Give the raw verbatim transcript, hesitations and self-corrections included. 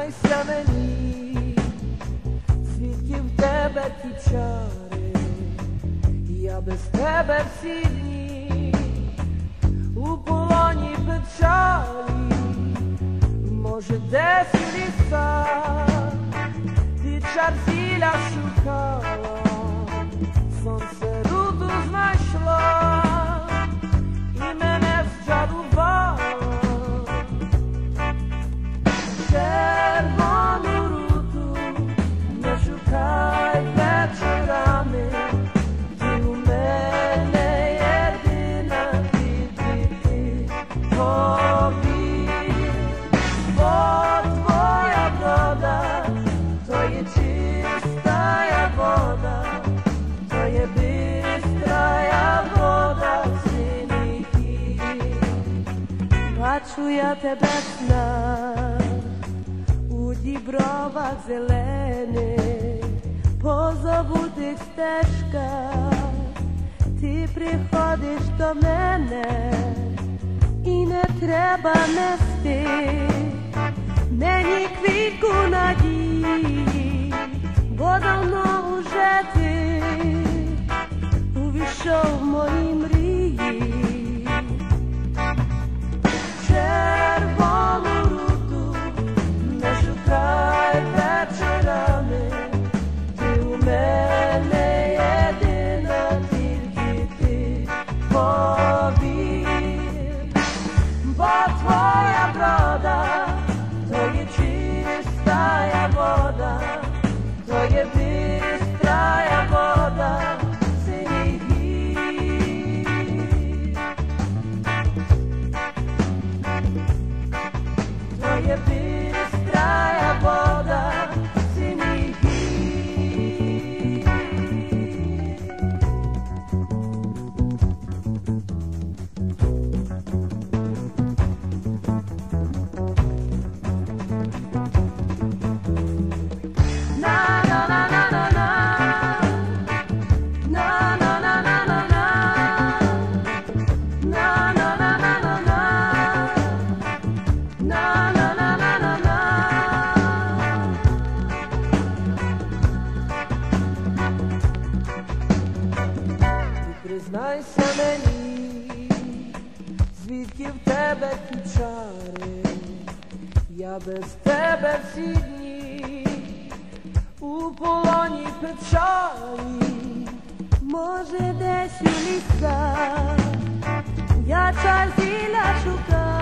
Признайся мені, звідки в тебе ті чари, я без тебе всі дні у полоні печалі. Може, десь у лісах ти чар зілля шукала, сонце руту знайшла і мене зчарувала. Червону руту не шукай вечорами, ти у мене єдина, тільки ти повір. Бо твоя врода, то є чистая вода, то є бистрая вода синіх гір. Бачу я тебе сна у дібровах зелених, по забутих стежках ти приходиш до мене, і не треба нести мені квітку надії, бо давно уже ти увійшов в мої мрії. Червону руту не шукай вечорами, ти у мене єдина, тільки ти повір. Бо твоя врода, то є чистая вода, то є бистрая вода синіх гір. То є бистрая вода синіх гір. На на на на на на, на на на на на на, на на на на на на, на на на на на на. Ти признайся мені, звідки в тебе ті чари, я без тебе всі дні у полоні печалі. Може, десь у лісах я чар зілля шукаю,